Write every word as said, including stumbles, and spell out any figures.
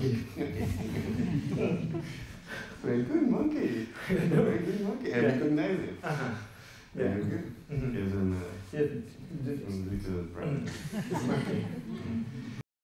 monkey. Very good monkey. Very good monkey. I Yeah. recognize it. Uh-huh. Very Yeah. good. Mhm. Yes, and uh, Yeah, and little brother. it's monkey.